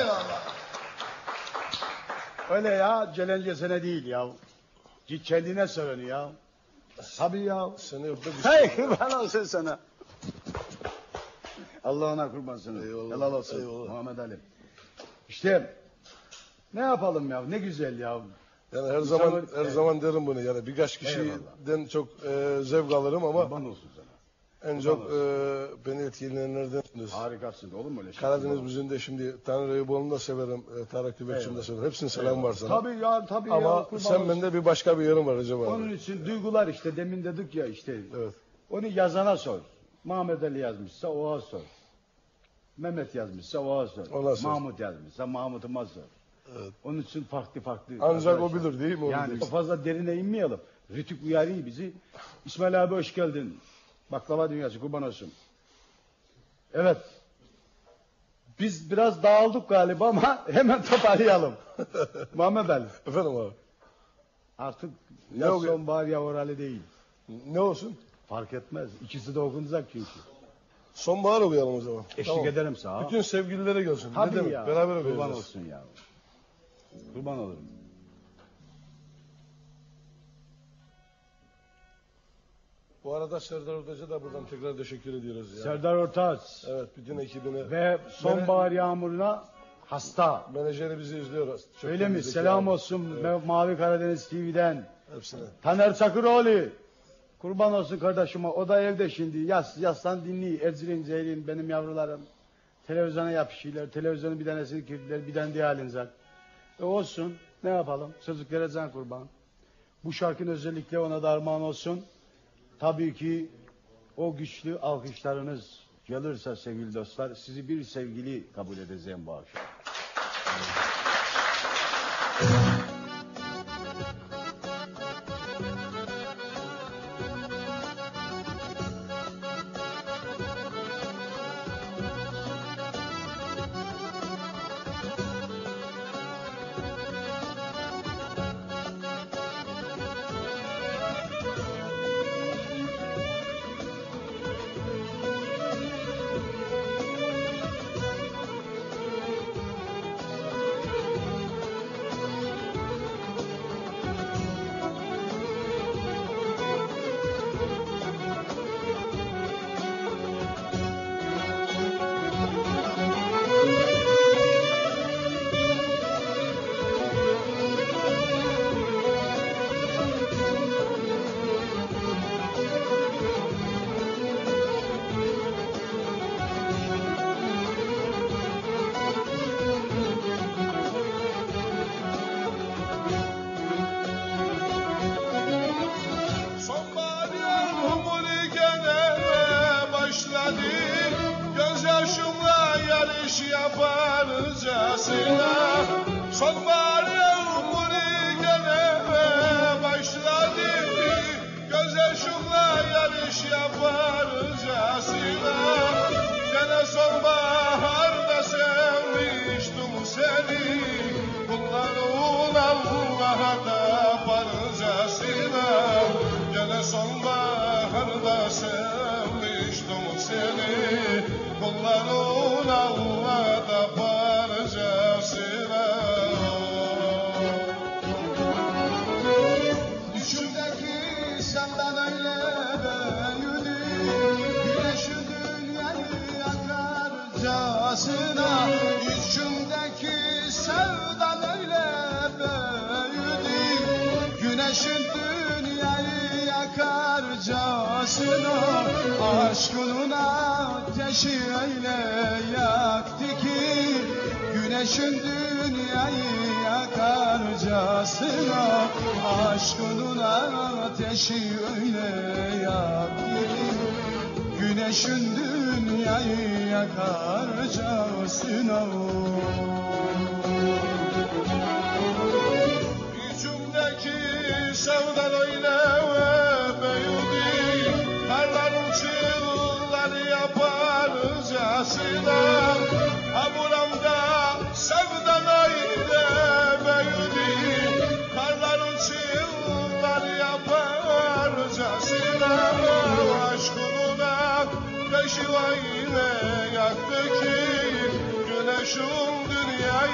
Eyvallah. Öyle ya, celencesine değil ya. Git kendine sor onu ya. Tabii ya. Seni öpmek Hey, kurban olsun sana. Allah'ına kurbansın. Eyvallah. Helal olsun. Eyvallah. Muhammed Ali. İşte ne yapalım ya, ne güzel ya. Yani her zaman derim bunu, yani birkaç kişiden çok zevk alırım ama kurban olsun sana. en çok beni etkileyenlerden. Harikasın, olur mu öyle şey? Karadeniz müziğinde şimdi Tanrı Eyüboğlu'nu da severim, Tarık Tübekçi'ni de severim. Hepsinin selam var sana. Tabii ya, tabii ama ya. Ama sen bende bir başka bir yerin var Recep abi. Onun için duygular işte, demin dedik ya işte. Evet. Onu yazana sor. Muhammed Ali yazmışsa oğa sor. Mehmet yazmışsa oğa sor. Mahmut yazmışsa Mahmut'uma sor. Evet. Onun için farklı. Ancak o bilir değil mi? Yani fazla derine inmeyelim. Rütük uyarıyor bizi. İsmail abi hoş geldin. Baklava dünyası kurban olsun. Evet. Biz biraz dağıldık galiba ama hemen toparlayalım. Muhammed Ali. Efendim abi. Artık ya sonbahar ya orali değil. Ne olsun? Fark etmez. İkisi de okunacak çünkü. Sonbahar okuyalım o zaman. Eşlik ederim sana. Bütün sevgililere gelsin. Tabii ne ya. Beraber okuyacağız. Kurban olsun ya. Kurban olurum. Bu arada Serdar Ortaç'a da buradan tekrar teşekkür ediyoruz. Yani. Serdar Ortaç. Evet, bütün ekibine. Ve sonbahar yağmuruna hasta. Menajeri bizi izliyor. Çok öyle mi? Selam abi. olsun Mavi Karadeniz TV'den. Hepsine. Taner Çakıroğlu. Kurban olsun kardeşime. O da evde şimdi. Yaslan dinliyor. Ecrin, Zeyrin, benim yavrularım. Televizyona yapışıyorlar. Televizyonun bir tanesini kirdiler. Bir tane diye halinecek. Olsun. Ne yapalım? Sözlüklere can kurban. Bu şarkının özellikle ona da armağan olsun. Tabii ki o güçlü alkışlarınız gelirse sevgili dostlar, sizi bir sevgili kabul edeceğim bu akşam. Aşkının ateşi öyle yaktı ki güneşin dünyayı yakarcasına. Aşkının ateşi öyle yaktı ki güneşin dünyayı yakarcasına. İçimdeki sevdan öyle büyüdü, karların çığları yaparcasına. Hamuramda sevdan öyle büyüdü, karların çığları yaparcasına. Aşkının ateşi öyle yaktı ki güneşin dünyayı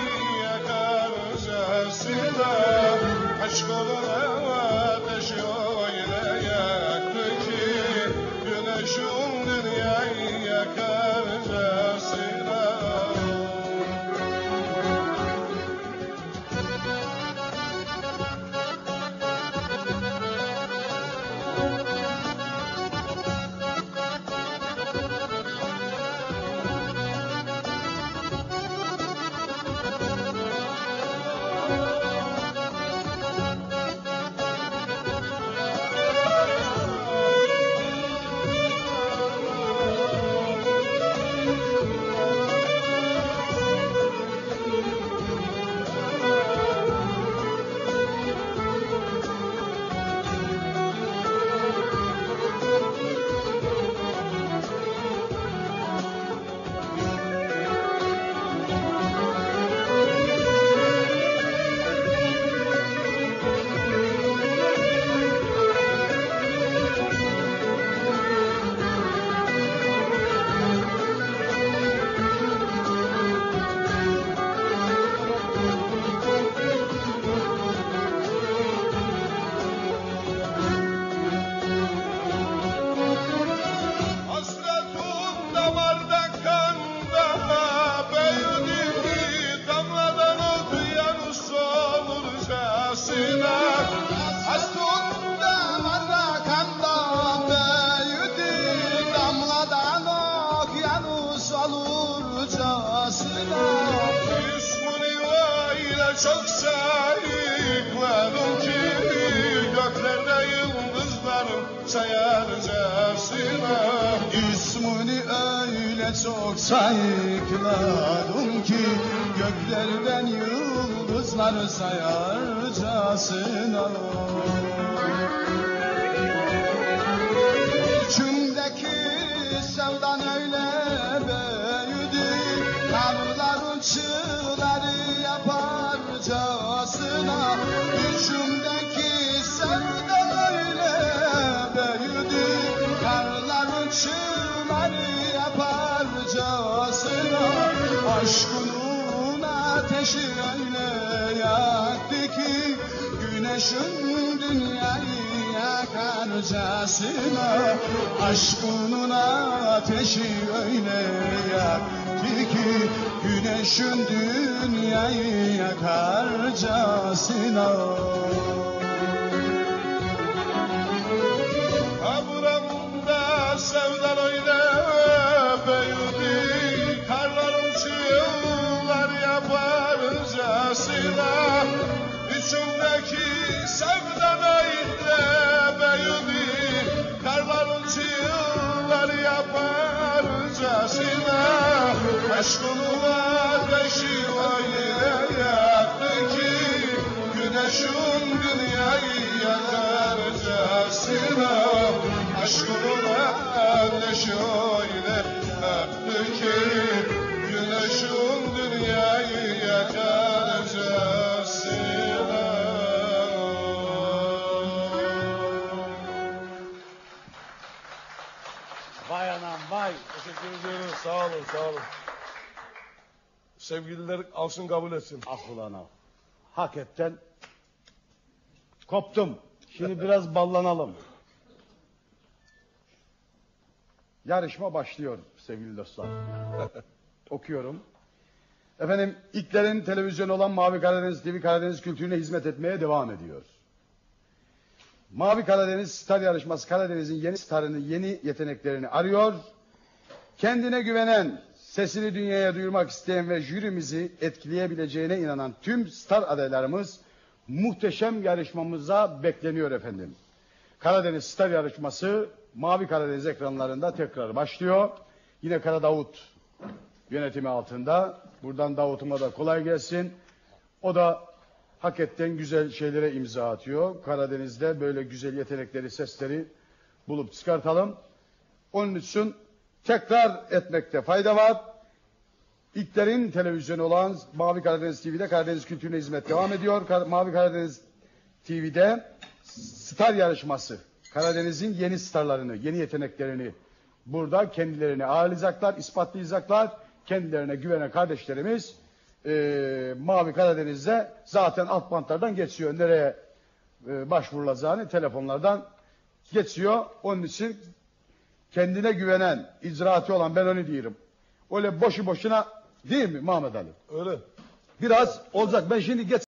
öyle çok sayıkladım ki göklerden yıldızları sayarcasına. İçimdeki sevdan öyle büyüdü, karların çığları yaparcasına. İçimdeki sevdan öyle büyüdü, karların çığları yaparcasına. Aşkının ateşi öyle yaktı ki güneşin dünyayı yakarcasına. Aşkının ateşi öyle yaktı ki güneşin dünyayı yakarcasına. Buramda sevdan öyle büyüdü, karların çığlar yaparcasına. İçimdeki sevdan öyle büyüdü, karların çığlar yaparcasına. Aşkının ateşi öyle yaktı ki güneşin dünyayı yakarcasına. Aşkının ateşi öyle yaktı ki güneşin dünyayı yakarcasına. Vay anam vay. Teşekkür ediyoruz. Sağ olun, sağ olun. Sevgililer alsın kabul etsin. Ah ulan ah. Hakikaten koptum. Şimdi biraz ballanalım. Yarışma başlıyor sevgili dostlar. Okuyorum. Efendim, ilklerin televizyonu olan Mavi Karadeniz TV Karadeniz kültürüne hizmet etmeye devam ediyor. Mavi Karadeniz Star Yarışması Karadeniz'in yeni starını, yeni yeteneklerini arıyor. Kendine güvenen, sesini dünyaya duyurmak isteyen ve jürimizi etkileyebileceğine inanan tüm star adaylarımız muhteşem yarışmamıza bekleniyor efendim. Karadeniz Star Yarışması Mavi Karadeniz ekranlarında tekrar başlıyor. Yine Kara Davut yönetimi altında. Buradan Davut'uma da kolay gelsin. O da hakikaten güzel şeylere imza atıyor. Karadeniz'de böyle güzel yetenekleri, sesleri bulup çıkartalım. Onun için tekrar etmekte fayda var. İlklerin televizyonu olan Mavi Karadeniz TV'de Karadeniz kültürüne hizmet devam ediyor. Mavi Karadeniz TV'de star yarışması. Karadeniz'in yeni starlarını, yeni yeteneklerini burada kendilerini ağırlayacaklar, ispatlayacaklar. Kendilerine güvenen kardeşlerimiz Mavi Karadeniz'de zaten alt bantlardan geçiyor. Nereye başvurulacağını telefonlardan geçiyor. Onun için kendine güvenen, icraatı olan, ben onu diyorum. Öyle boşu boşuna değil mi Mehmet Ali? Öyle. Biraz olacak. Ben şimdi geç